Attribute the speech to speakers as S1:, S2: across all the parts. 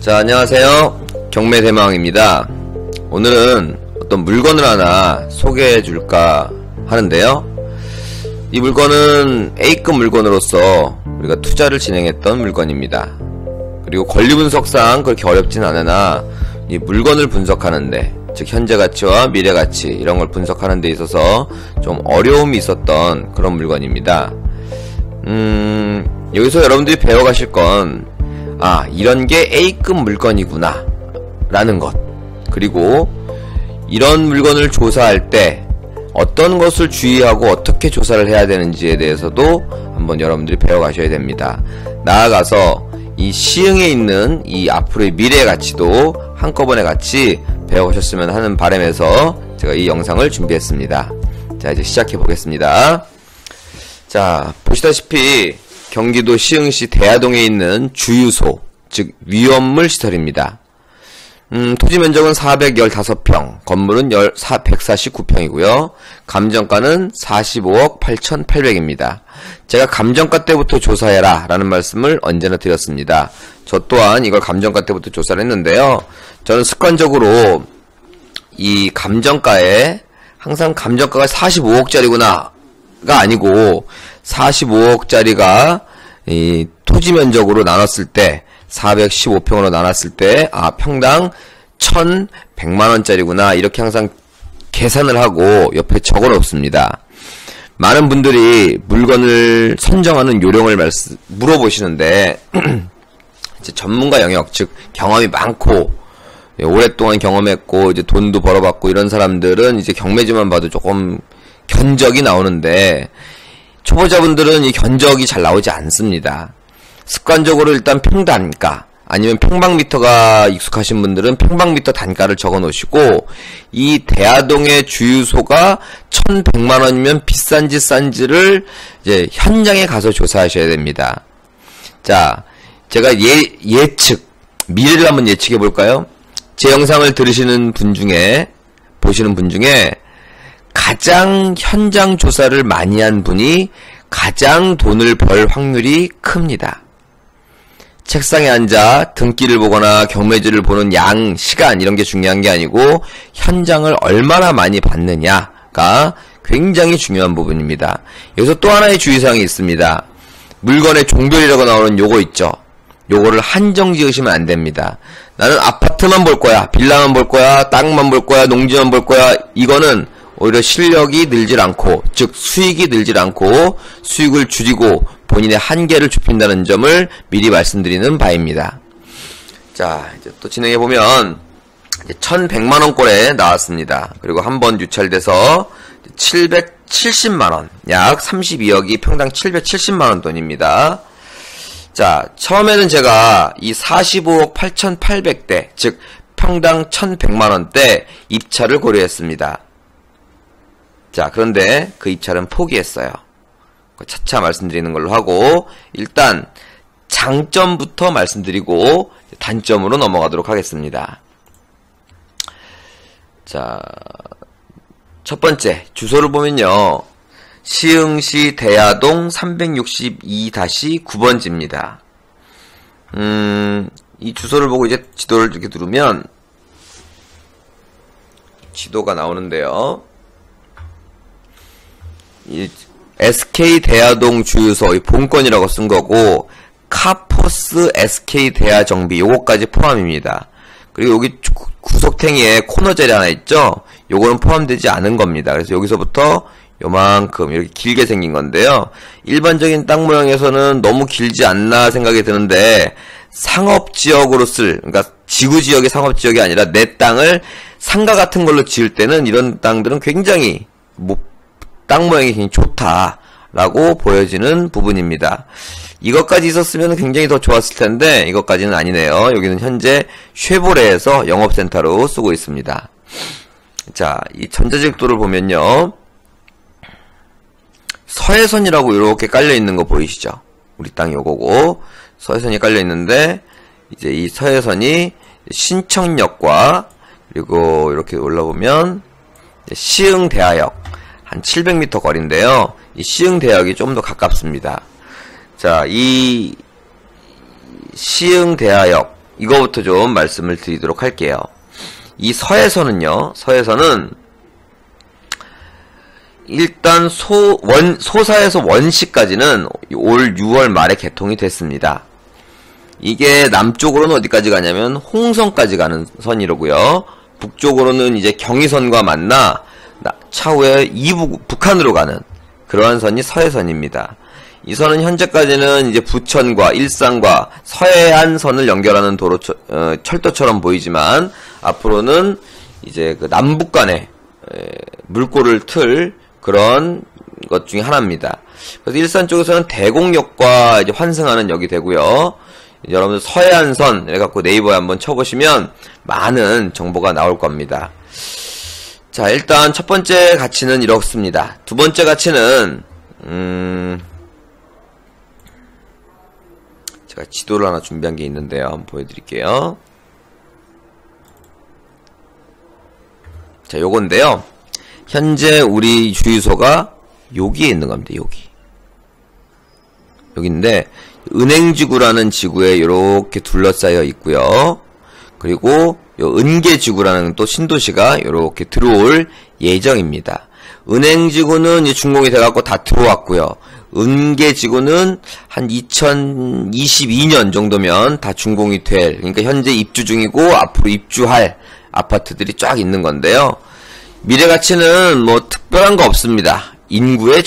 S1: 자, 안녕하세요. 경매대망입니다. 오늘은 어떤 물건을 하나 소개해 줄까 하는데요. 이 물건은 A급 물건으로서 우리가 투자를 진행했던 물건입니다. 그리고 권리 분석상 그렇게 어렵진 않으나 이 물건을 분석하는데, 즉 현재 가치와 미래 가치 이런 걸 분석하는 데 있어서 좀 어려움이 있었던 그런 물건입니다. 여기서 여러분들이 배워가실 건 이런 게 A급 물건이구나 라는 것, 그리고 이런 물건을 조사할 때 어떤 것을 주의하고 어떻게 조사를 해야 되는지에 대해서도 한번 여러분들이 배워가셔야 됩니다. 나아가서 이 시흥에 있는 이 앞으로의 미래 가치도 한꺼번에 같이 배워보셨으면 하는 바람에서 제가 이 영상을 준비했습니다. 자, 이제 시작해 보겠습니다. 자, 보시다시피 경기도 시흥시 대야동에 있는 주유소, 즉 위험물 시설입니다. 토지 면적은 415평, 건물은 149평이고요. 감정가는 45억 8,800입니다. 제가 감정가 때부터 조사해라 라는 말씀을 언제나 드렸습니다. 저 또한 이걸 감정가 때부터 조사를 했는데요. 저는 습관적으로 이 감정가에 항상 감정가가 45억짜리구나 가 아니고 45억짜리가 이 토지 면적으로 나눴을 때 415평으로 나눴을 때 평당 1,100만원짜리구나 이렇게 항상 계산을 하고 옆에 적어 놓습니다. 많은 분들이 물건을 선정하는 요령을 물어보시는데 이제 전문가 영역, 즉 경험이 많고 오랫동안 경험했고 이제 돈도 벌어봤고 이런 사람들은 이제 경매지만 봐도 조금 견적이 나오는데, 초보자분들은 이 견적이 잘 나오지 않습니다. 습관적으로 일단 평단가 아니면 평방미터가 익숙하신 분들은 평방미터 단가를 적어 놓으시고, 이 대야동의 주유소가 1,100만원이면 비싼지 싼지를 이제 현장에 가서 조사하셔야 됩니다. 자, 제가 예측, 미래를 한번 예측해 볼까요? 제 영상을 들으시는 분 중에, 보시는 분 중에 가장 현장 조사를 많이 한 분이 가장 돈을 벌 확률이 큽니다. 책상에 앉아 등기를 보거나 경매지를 보는 양, 시간 이런 게 중요한 게 아니고 현장을 얼마나 많이 봤느냐가 굉장히 중요한 부분입니다. 여기서 또 하나의 주의사항이 있습니다. 물건의 종별이라고 나오는 요거 있죠. 요거를 한정 지으시면 안 됩니다. 나는 아파트만 볼 거야, 빌라만 볼 거야, 땅만 볼 거야, 농지만 볼 거야. 이거는 오히려 실력이 늘질 않고, 즉 수익이 늘질 않고 수익을 줄이고 본인의 한계를 좁힌다는 점을 미리 말씀드리는 바입니다. 자, 이제 또 진행해보면 1,100만원 꼴에 나왔습니다. 그리고 한번 유찰돼서 770만원, 약 32억이 평당 770만원 돈입니다. 자, 처음에는 제가 이 45억 8,800대, 즉 평당 1,100만원대 입찰을 고려했습니다. 자, 그런데 그 입찰은 포기했어요. 차차 말씀드리는 걸로 하고, 일단 장점부터 말씀드리고 단점으로 넘어가도록 하겠습니다. 자, 첫 번째 주소를 보면요, 시흥시 대야동 362-9번지입니다. 이 주소를 보고 이제 지도를 이렇게 누르면 지도가 나오는데요. 이 SK 대야동 주유소 이 본건이라고 쓴 거고, 카포스 SK 대야 정비 요거까지 포함입니다. 그리고 여기 구석탱이에 코너 자리 하나 있죠? 요거는 포함되지 않은 겁니다. 그래서 여기서부터 요만큼 이렇게 길게 생긴 건데요. 일반적인 땅 모양에서는 너무 길지 않나 생각이 드는데, 상업지역으로 그러니까 지구지역이 상업지역이 아니라 내 땅을 상가 같은 걸로 지을 때는 이런 땅들은 굉장히 땅 모양이 굉장히 좋다라고 보여지는 부분입니다. 이것까지 있었으면 굉장히 더 좋았을 텐데 이것까지는 아니네요. 여기는 현재 쉐보레에서 영업센터로 쓰고 있습니다. 자, 이 전자제국도를 보면요, 서해선이라고 이렇게 깔려있는 거 보이시죠? 우리 땅이 요거고 서해선이 깔려있는데, 이제 이 서해선이 신청역과 그리고 이렇게 올라보면 시흥대하역 한 700m 거리인데요. 이 시흥대역이 좀 더 가깝습니다. 자, 이 시흥대하역 이거부터 좀 말씀을 드리도록 할게요. 이 서해선은요, 서해선은 일단 소사에서 원시까지는 올 6월 말에 개통이 됐습니다. 이게 남쪽으로는 어디까지 가냐면 홍성까지 가는 선이로고요. 북쪽으로는 이제 경의선과 만나 차후에 북한으로 가는 그러한 선이 서해선입니다. 이 선은 현재까지는 이제 부천과 일산과 서해안선을 연결하는 도로 철도처럼 보이지만 앞으로는 이제 그 남북 간에 물꼬를 틀 그런 것 중에 하나입니다. 그래서 일산 쪽에서는 대곡역과 이제 환승하는 역이 되고요. 여러분들 서해안선 이래갖고 네이버에 한번 쳐보시면 많은 정보가 나올 겁니다. 자, 일단 첫 번째 가치는 이렇습니다. 두 번째 가치는 제가 지도를 하나 준비한 게 있는데요. 한번 보여드릴게요. 자, 요건데요. 현재 우리 주유소가 여기에 있는 겁니다. 여기인데 은행지구라는 지구에 이렇게 둘러싸여 있고요. 그리고 요 은계지구라는 또 신도시가 이렇게 들어올 예정입니다. 은행지구는 이제 준공이 돼갖고 다 들어왔고요. 은계지구는 한 2022년 정도면 다 준공이 될, 그러니까 현재 입주 중이고 앞으로 입주할 아파트들이 쫙 있는 건데요. 미래 가치는 뭐 특별한 거 없습니다. 인구의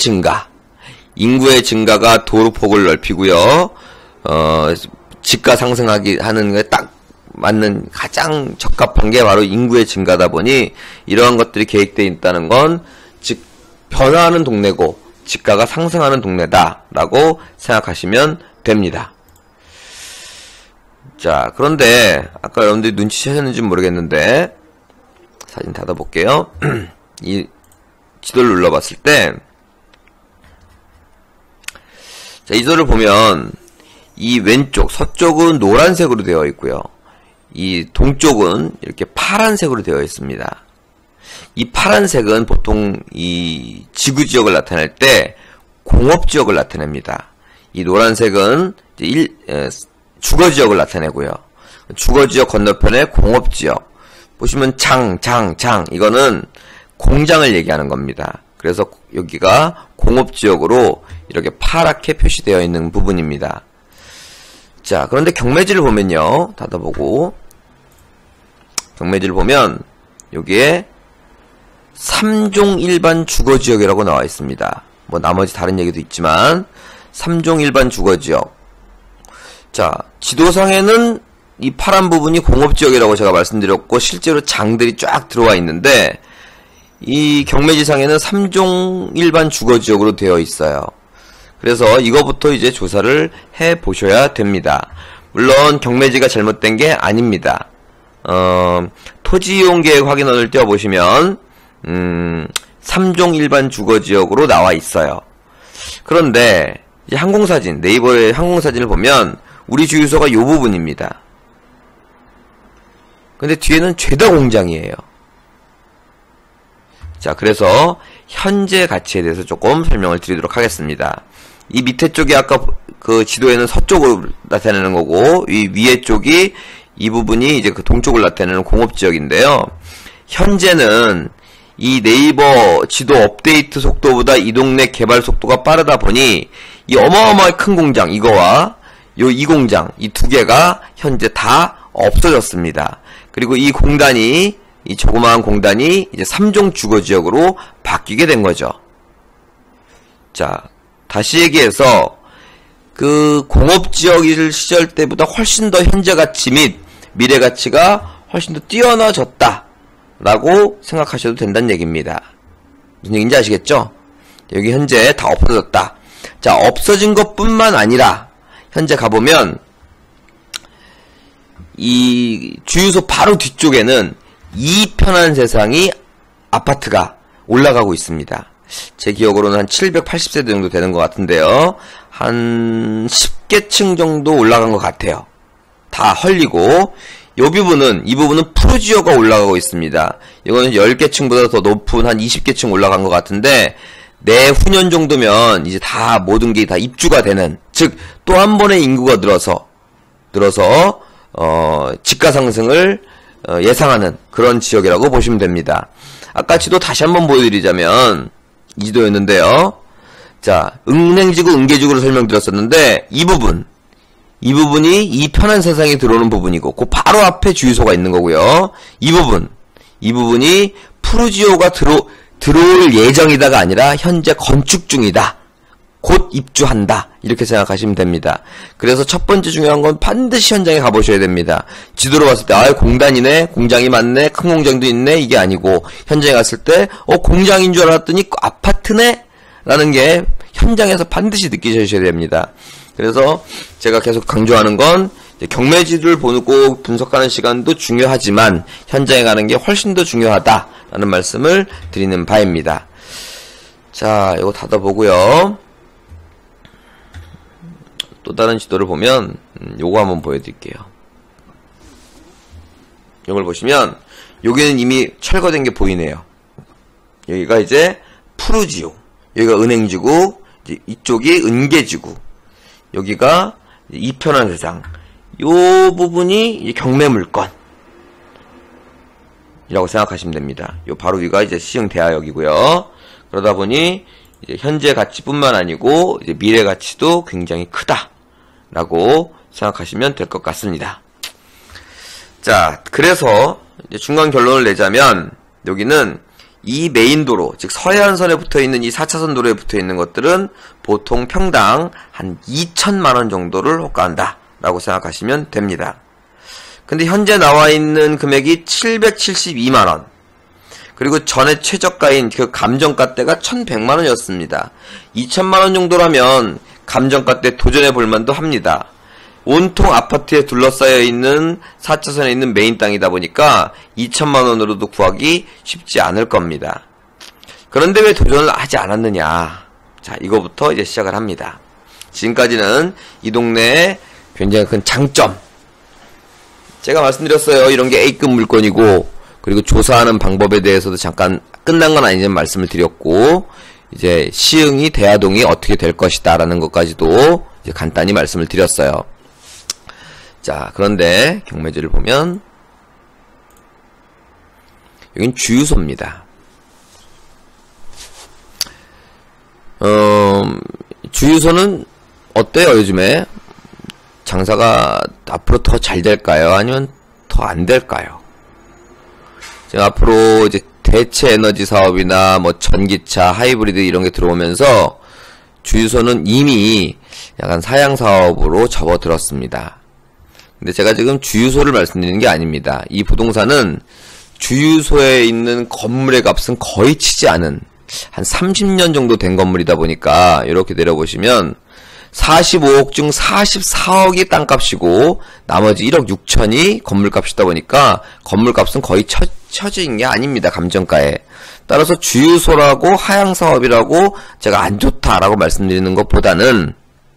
S1: 증가가 도로폭을 넓히고요. 집가 상승하기 하는 게 딱 맞는 가장 적합한 게 바로 인구의 증가다 보니 이러한 것들이 계획되어 있다는 건 즉 변화하는 동네고 집가가 상승하는 동네다라고 생각하시면 됩니다. 자, 그런데 아까 여러분들이 눈치채셨는지 모르겠는데 사진 닫아볼게요. 이 지도를 눌러봤을 때 자, 이 지도를 보면 이 왼쪽 서쪽은 노란색으로 되어 있고요. 이 동쪽은 이렇게 파란색으로 되어 있습니다. 이 파란색은 보통 이 지구지역을 나타낼 때 공업지역을 나타냅니다. 이 노란색은 주거지역을 나타내고요. 주거지역 건너편에 공업지역. 보시면 장 이거는 공장을 얘기하는 겁니다. 그래서 여기가 공업지역으로 이렇게 파랗게 표시되어 있는 부분입니다. 자, 그런데 경매지를 보면요. 닫아보고 경매지를 보면 여기에 3종 일반 주거지역이라고 나와 있습니다. 뭐 나머지 다른 얘기도 있지만 3종 일반 주거지역. 자, 지도상에는 이 파란 부분이 공업지역이라고 제가 말씀드렸고 실제로 장들이 쫙 들어와 있는데 이 경매지상에는 3종 일반 주거지역으로 되어 있어요. 그래서 이거부터 이제 조사를 해 보셔야 됩니다. 물론 경매지가 잘못된 게 아닙니다. 토지이용계획 확인원을 띄워보시면 3종 일반 주거지역으로 나와 있어요. 그런데 이제 항공사진, 네이버의 항공사진을 보면 우리 주유소가 이 부분입니다. 근데 뒤에는 죄다 공장이에요. 자, 그래서 현재 가치에 대해서 조금 설명을 드리도록 하겠습니다. 이 밑에 쪽이 아까 그 지도에는 서쪽으로 나타내는 거고 이 위에 쪽이 이 부분이 이제 그 동쪽을 나타내는 공업지역인데요. 현재는 이 네이버 지도 업데이트 속도보다 이 동네 개발 속도가 빠르다 보니 이 어마어마하게 큰 공장 이거와 이 공장 이 두 개가 현재 다 없어졌습니다. 그리고 이 공단이 이 조그마한 공단이 이제 3종 주거지역으로 바뀌게 된 거죠. 자, 다시 얘기해서 그 공업지역 시절 때보다 훨씬 더 현재 가치 및 미래 가치가 훨씬 더 뛰어나졌다 라고 생각하셔도 된다는 얘기입니다. 무슨 얘기인지 아시겠죠? 여기 현재 다 없어졌다. 자, 없어진 것뿐만 아니라 현재 가보면 이 주유소 바로 뒤쪽에는 이 편한 세상이 아파트가 올라가고 있습니다. 제 기억으로는 한 780세대 정도 되는 것 같은데요. 한 10개 층 정도 올라간 것 같아요. 다 헐리고 이 부분은 푸르지오가 올라가고 있습니다. 이거는 10개 층보다 더 높은 한 20개 층 올라간 것 같은데 내후년 정도면 이제 다 모든 게 다 입주가 되는, 즉 또 한 번의 인구가 늘어서 집가 상승을 예상하는 그런 지역이라고 보시면 됩니다. 아까 지도 다시 한번 보여드리자면 이 지도였는데요. 자, 은행지구, 은계지구를 설명드렸었는데 이 부분이 이 편한 세상에 들어오는 부분이고 그 바로 앞에 주유소가 있는 거고요. 이 부분이 푸르지오가 들어올 예정이다가 아니라 현재 건축 중이다. 곧 입주한다. 이렇게 생각하시면 됩니다. 그래서 첫 번째 중요한 건 반드시 현장에 가보셔야 됩니다. 지도로 봤을 때 공단이네, 공장이 많네, 큰 공장도 있네, 이게 아니고 현장에 갔을 때 공장인 줄 알았더니 아파트네? 라는 게 현장에서 반드시 느끼셔야 됩니다. 그래서 제가 계속 강조하는 건 경매지를 보고 분석하는 시간도 중요하지만 현장에 가는 게 훨씬 더 중요하다라는 말씀을 드리는 바입니다. 자, 이거 닫아보고요. 또 다른 지도를 보면 요거 한번 보여드릴게요. 이걸 보시면 여기는 이미 철거된 게 보이네요. 여기가 이제 푸르지오, 여기가 은행지구, 이쪽이 은계지구, 여기가 이편한 세상. 요 부분이 경매물건이라고 생각하시면 됩니다. 요 바로 위가 이제 시흥대하역이고요. 그러다 보니 이제 현재 가치뿐만 아니고 이제 미래 가치도 굉장히 크다라고 생각하시면 될 것 같습니다. 자, 그래서 이제 중간 결론을 내자면 여기는 이 메인도로, 즉 서해안선에 붙어있는 이 4차선 도로에 붙어있는 것들은 보통 평당 한 2천만원 정도를 호가한다 라고 생각하시면 됩니다. 근데 현재 나와있는 금액이 772만원, 그리고 전에 최저가인 그 감정가대가 1100만원이었습니다. 2000만원 정도라면 감정가대 도전해 볼만도 합니다. 온통 아파트에 둘러싸여 있는 4차선에 있는 메인 땅이다 보니까 2천만원으로도 구하기 쉽지 않을 겁니다. 그런데 왜 도전을 하지 않았느냐? 자, 이거부터 이제 시작을 합니다. 지금까지는 이 동네에 굉장히 큰 장점, 제가 말씀드렸어요. 이런 게 A급 물건이고, 그리고 조사하는 방법에 대해서도 잠깐 끝난 건 아니지만 말씀을 드렸고, 이제 시흥이 대하동이 어떻게 될 것이다 라는 것까지도 이제 간단히 말씀을 드렸어요. 자, 그런데 경매지를 보면 여긴 주유소입니다. 주유소는 어때요? 요즘에 장사가 앞으로 더 잘 될까요? 아니면 더 안 될까요? 지금 앞으로 이제 대체 에너지 사업이나 뭐 전기차, 하이브리드 이런 게 들어오면서 주유소는 이미 약간 사양 사업으로 접어들었습니다. 근데 제가 지금 주유소를 말씀드리는 게 아닙니다. 이 부동산은 주유소에 있는 건물의 값은 거의 치지 않은 한 30년 정도 된 건물이다 보니까 이렇게 내려보시면 45억 중 44억이 땅값이고 나머지 1억 6천이 건물값이다 보니까 건물값은 거의 처진 게 아닙니다. 감정가에. 따라서 주유소라고 하향사업이라고 제가 안 좋다라고 말씀드리는 것보다는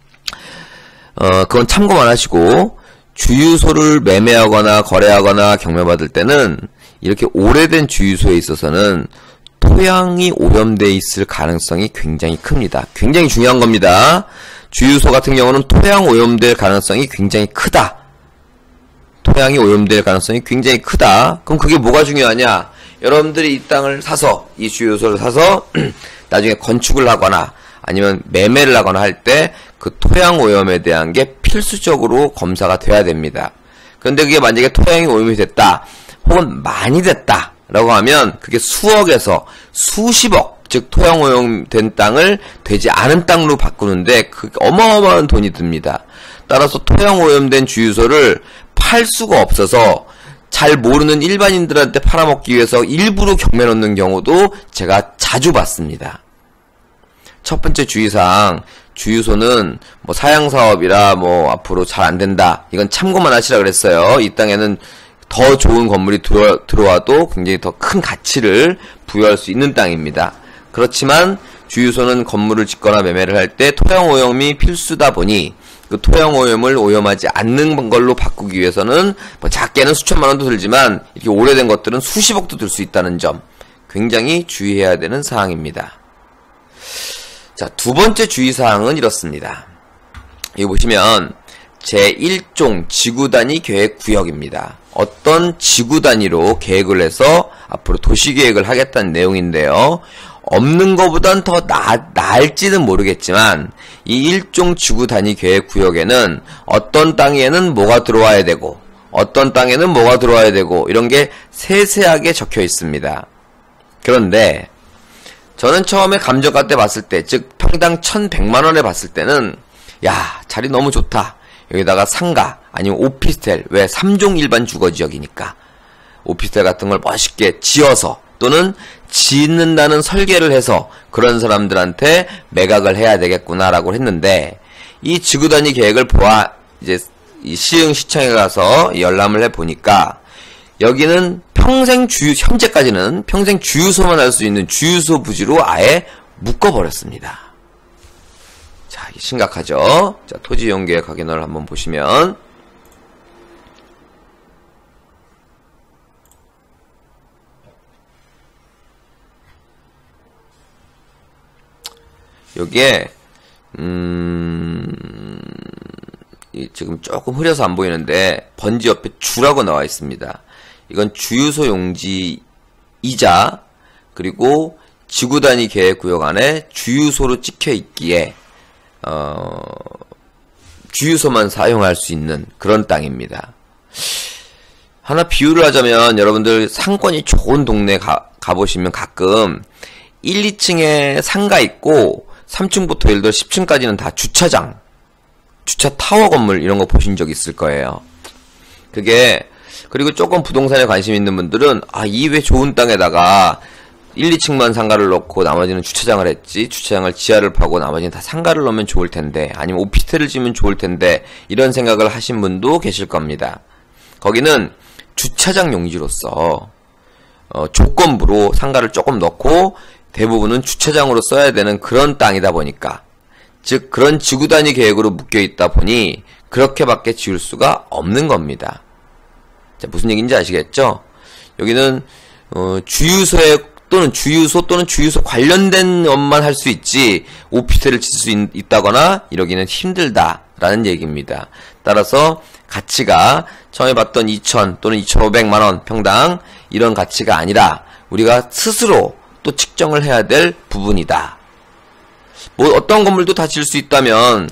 S1: 그건 참고만 하시고, 주유소를 매매하거나 거래하거나 경매받을 때는 이렇게 오래된 주유소에 있어서는 토양이 오염되어 있을 가능성이 굉장히 큽니다. 굉장히 중요한 겁니다. 주유소 같은 경우는 토양 오염될 가능성이 굉장히 크다. 토양이 오염될 가능성이 굉장히 크다. 그럼 그게 뭐가 중요하냐? 여러분들이 이 땅을 사서, 이 주유소를 사서 나중에 건축을 하거나 아니면 매매를 하거나 할 때 그 토양 오염에 대한 게 필수적으로 검사가 돼야 됩니다. 그런데 그게 만약에 토양이 오염이 됐다, 혹은 많이 됐다 라고 하면 그게 수억에서 수십억, 즉 토양 오염된 땅을 되지 않은 땅으로 바꾸는데 그게 어마어마한 돈이 듭니다. 따라서 토양 오염된 주유소를 팔 수가 없어서 잘 모르는 일반인들한테 팔아먹기 위해서 일부러 경매 넣는 경우도 제가 자주 봤습니다. 첫 번째 주의사항, 주유소는 뭐 사양사업이라 뭐 앞으로 잘 안된다, 이건 참고만 하시라 그랬어요. 이 땅에는 더 좋은 건물이 들어와도 굉장히 더 큰 가치를 부여할 수 있는 땅입니다. 그렇지만 주유소는 건물을 짓거나 매매를 할 때 토양 오염이 필수다 보니 그 토양 오염을 오염하지 않는 걸로 바꾸기 위해서는 뭐 작게는 수천만 원도 들지만 이렇게 오래된 것들은 수십억도 들 수 있다는 점 굉장히 주의해야 되는 사항입니다. 자, 두 번째 주의사항은 이렇습니다. 여기 보시면 제1종 지구단위 계획구역입니다. 어떤 지구단위로 계획을 해서 앞으로 도시계획을 하겠다는 내용인데요. 없는 것보단 더 나을지는 모르겠지만 이 1종 지구단위 계획구역에는 어떤 땅에는 뭐가 들어와야 되고 어떤 땅에는 뭐가 들어와야 되고 이런 게 세세하게 적혀 있습니다. 그런데 저는 처음에 감정가 때 봤을 때, 즉 평당 1,100만원에 봤을 때는 야, 자리 너무 좋다. 여기다가 상가 아니면 오피스텔, 왜 3종 일반 주거지역이니까 오피스텔 같은 걸 멋있게 지어서 또는 짓는다는 설계를 해서 그런 사람들한테 매각을 해야 되겠구나라고 했는데, 이 지구단위 계획을 보아 이제 이 시흥시청에 가서 열람을 해 보니까 여기는 현재까지는 평생 주유소만 할 수 있는 주유소 부지로 아예 묶어버렸습니다. 자, 심각하죠? 자, 토지이용계획 확인을 한번 보시면, 여기에, 지금 조금 흐려서 안 보이는데, 번지 옆에 주라고 나와 있습니다. 이건 주유소 용지이자, 그리고 지구단위 계획구역 안에 주유소로 찍혀 있기에, 주유소만 사용할 수 있는 그런 땅입니다. 하나 비유를 하자면, 여러분들 상권이 좋은 동네 가보시면 가끔 1, 2층에 상가 있고 3층부터 예를 들어 10층까지는 다 주차장, 주차 타워 건물 이런 거 보신 적 있을 거예요. 그게, 그리고 조금 부동산에 관심 있는 분들은 이 왜 좋은 땅에다가 1, 2층만 상가를 넣고 나머지는 주차장을 했지, 주차장을 지하를 파고 나머지는 다 상가를 넣으면 좋을 텐데, 아니면 오피스텔을 지으면 좋을 텐데, 이런 생각을 하신 분도 계실 겁니다. 거기는 주차장 용지로서 조건부로 상가를 조금 넣고 대부분은 주차장으로 써야 되는 그런 땅이다 보니까, 즉 그런 지구단위 계획으로 묶여있다 보니 그렇게밖에 지을 수가 없는 겁니다. 자, 무슨 얘기인지 아시겠죠? 여기는 주유소 또는 주유소 관련된 것만 할 수 있지 오피스텔을 짓을 수 있다거나 이러기는 힘들다라는 얘기입니다. 따라서 가치가 처음에 봤던 2,000 또는 2,500만원 평당 이런 가치가 아니라 우리가 스스로 또 측정을 해야 될 부분이다. 뭐 어떤 건물도 다 지을 수 있다면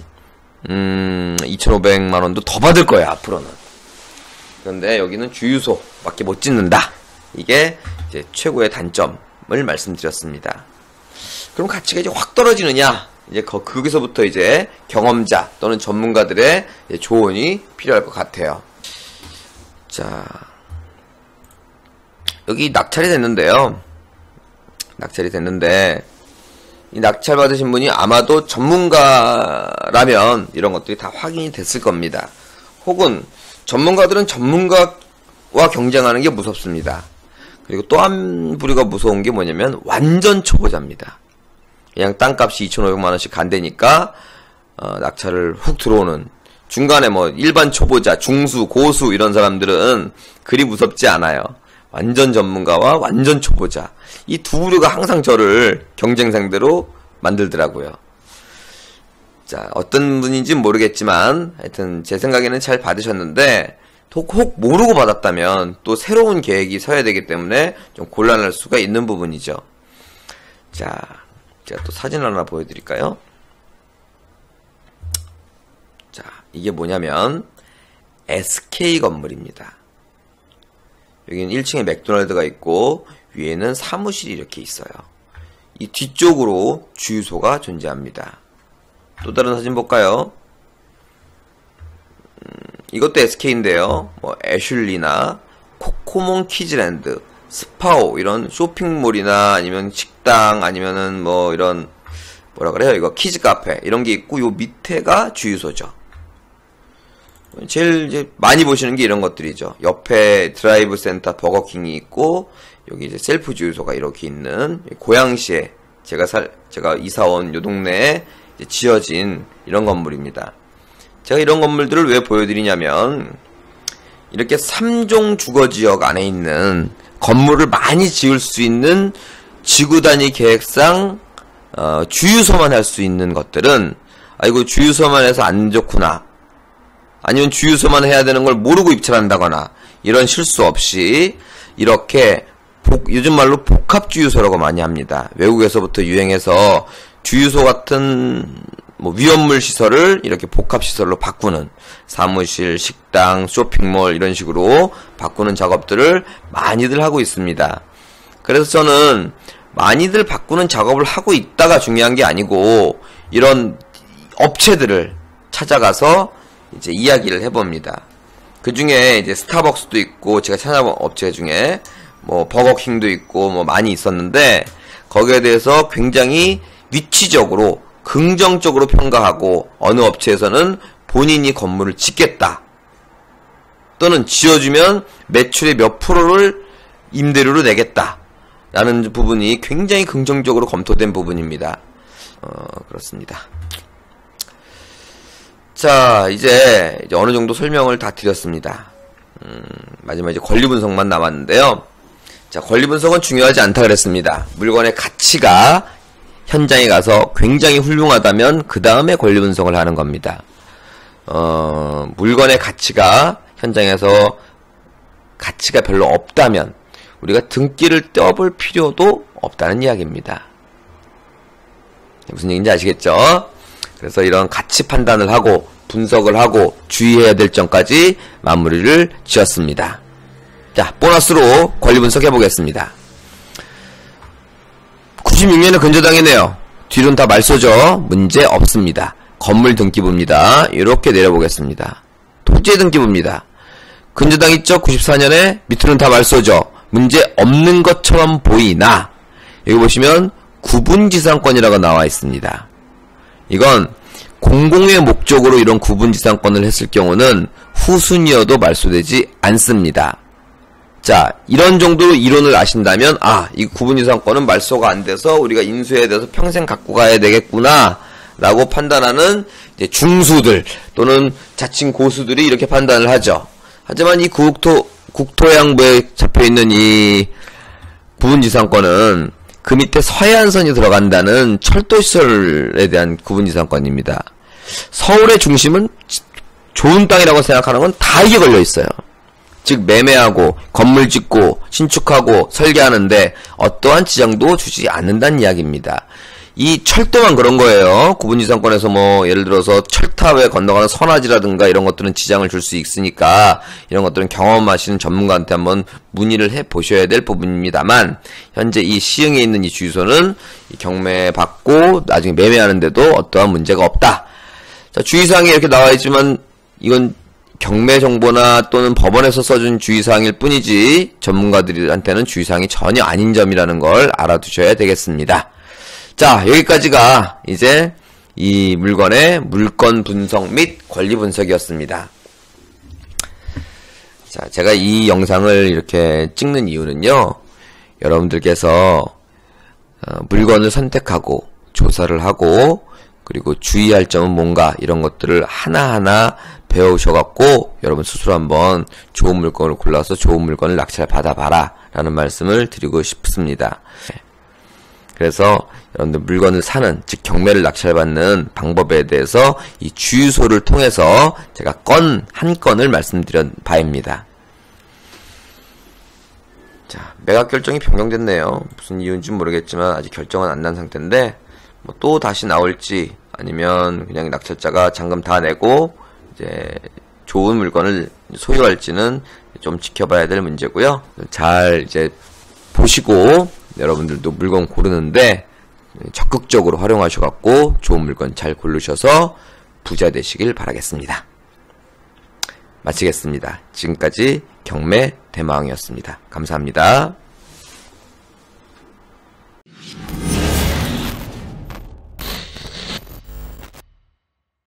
S1: 2,500만원도 더 받을 거예요, 앞으로는. 그런데 여기는 주유소밖에 못 짓는다. 이게 이제 최고의 단점을 말씀드렸습니다. 그럼 가치가 이제 확 떨어지느냐? 이제 거기서부터 이제 경험자 또는 전문가들의 조언이 필요할 것 같아요. 자, 여기 낙찰이 됐는데요. 이 낙찰 받으신 분이 아마도 전문가라면 이런 것들이 다 확인이 됐을 겁니다. 혹은 전문가들은 전문가와 경쟁하는 게 무섭습니다. 그리고 또 한 부류가 무서운 게 뭐냐면 완전 초보자입니다. 그냥 땅값이 2,500만원씩 간다니까 낙찰을 훅 들어오는, 중간에 뭐 일반 초보자, 중수, 고수 이런 사람들은 그리 무섭지 않아요. 완전 전문가와 완전 초보자, 이 두 부류가 항상 저를 경쟁 상대로 만들더라고요. 자, 어떤 분인지는 모르겠지만 하여튼 제 생각에는 잘 받으셨는데, 혹 모르고 받았다면 또 새로운 계획이 서야 되기 때문에 좀 곤란할 수가 있는 부분이죠. 자, 제가 또 사진 하나 보여드릴까요? 자, 이게 뭐냐면 SK 건물입니다. 여기는 1층에 맥도날드가 있고 위에는 사무실이 이렇게 있어요. 이 뒤쪽으로 주유소가 존재합니다. 또 다른 사진 볼까요? 이것도 SK인데요. 뭐 애슐리나 코코몽 키즈랜드, 스파오 이런 쇼핑몰이나 아니면 식당 아니면은 뭐 이런 뭐라 그래요? 이거 키즈 카페 이런 게 있고, 요 밑에가 주유소죠. 제일 이제 많이 보시는 게 이런 것들이죠. 옆에 드라이브 센터 버거킹이 있고, 여기 이제 셀프 주유소가 이렇게 있는, 고양시에 제가 이사온 요 동네에 이제 지어진 이런 건물입니다. 제가 이런 건물들을 왜 보여드리냐면, 이렇게 3종 주거지역 안에 있는 건물을 많이 지을 수 있는 지구단위 계획상 주유소만 할 수 있는 것들은, 아이고 주유소만 해서 안 좋구나, 아니면 주유소만 해야 되는 걸 모르고 입찰한다거나 이런 실수 없이 이렇게 요즘 말로 복합주유소라고 많이 합니다. 외국에서부터 유행해서 주유소 같은 위험물 시설을 이렇게 복합시설로 바꾸는, 사무실, 식당, 쇼핑몰 이런 식으로 바꾸는 작업들을 많이들 하고 있습니다. 그래서 저는 많이들 바꾸는 작업을 하고 있다가 중요한 게 아니고 이런 업체들을 찾아가서 이제 이야기를 해봅니다. 그 중에 이제 스타벅스도 있고, 제가 찾아본 업체 중에 버거킹도 있고 많이 있었는데, 거기에 대해서 굉장히 위치적으로 긍정적으로 평가하고, 어느 업체에서는 본인이 건물을 짓겠다, 또는 지어주면 매출의 몇 프로를 임대료로 내겠다 라는 부분이 굉장히 긍정적으로 검토된 부분입니다. 그렇습니다. 자, 이제 어느 정도 설명을 다 드렸습니다. 마지막 이제 권리 분석만 남았는데요. 자, 권리 분석은 중요하지 않다 그랬습니다. 물건의 가치가 현장에 가서 굉장히 훌륭하다면 그 다음에 권리 분석을 하는 겁니다. 물건의 가치가 현장에서 가치가 별로 없다면 우리가 등기를 떼어볼 필요도 없다는 이야기입니다. 무슨 얘기인지 아시겠죠? 그래서 이런 가치 판단을 하고 분석을 하고 주의해야 될 점까지 마무리를 지었습니다. 자, 보너스로 권리 분석해 보겠습니다. 96년에 근저당이네요. 뒤로는 다 말소죠. 문제 없습니다. 건물 등기부입니다. 이렇게 내려보겠습니다. 토지의 등기부입니다. 근저당 있죠? 94년에 밑으로는 다 말소죠. 문제 없는 것처럼 보이나, 여기 보시면 구분지상권이라고 나와 있습니다. 이건 공공의 목적으로 이런 구분지상권을 했을 경우는 후순위여도 말소되지 않습니다. 자, 이런 정도로 이론을 아신다면, 이 구분지상권은 말소가 안 돼서 우리가 인수해야 돼서 평생 갖고 가야 되겠구나 라고 판단하는 이제 중수들 또는 자칭 고수들이 이렇게 판단을 하죠. 하지만 이 국토해양부에 잡혀있는 이 구분지상권은 그 밑에 서해안선이 들어간다는 철도시설에 대한 구분지상권입니다. 서울의 중심은 좋은 땅이라고 생각하는 건 다 이게 걸려있어요. 즉 매매하고 건물 짓고 신축하고 설계하는데 어떠한 지장도 주지 않는다는 이야기입니다. 이 철도만 그런 거예요. 구분지상권에서 예를 들어서 철탑에 건너가는 선화지라든가 이런 것들은 지장을 줄 수 있으니까 이런 것들은 경험하시는 전문가한테 한번 문의를 해 보셔야 될 부분입니다만, 현재 이 시흥에 있는 이 주유소는 경매 받고 나중에 매매하는데도 어떠한 문제가 없다. 자, 주의사항에 이렇게 나와 있지만 이건 경매 정보나 또는 법원에서 써준 주의사항일 뿐이지 전문가들한테는 주의사항이 전혀 아닌 점이라는 걸 알아두셔야 되겠습니다. 자, 여기까지가 이제 이 물건의 물건 분석 및 권리 분석이었습니다. 자, 제가 이 영상을 이렇게 찍는 이유는요, 여러분들께서 물건을 선택하고 조사를 하고 그리고 주의할 점은 뭔가 이런 것들을 하나하나 배우셔갖고 여러분 스스로 한번 좋은 물건을 골라서 좋은 물건을 낙찰 받아봐라 라는 말씀을 드리고 싶습니다. 그래서 여러분들 물건을 사는, 즉 경매를 낙찰받는 방법에 대해서 이 주유소를 통해서 제가 한 건을 말씀드린 바입니다. 자, 매각 결정이 변경됐네요. 무슨 이유인지 모르겠지만 아직 결정은 안 난 상태인데 또 다시 나올지 아니면 그냥 낙찰자가 잔금 다 내고 이제 좋은 물건을 소유할지는 좀 지켜봐야 될 문제고요. 잘 이제 보시고 여러분들도 물건 고르는데 적극적으로 활용하셔갖고 좋은 물건 잘 고르셔서 부자 되시길 바라겠습니다. 마치겠습니다. 지금까지 경매 대마왕이었습니다. 감사합니다.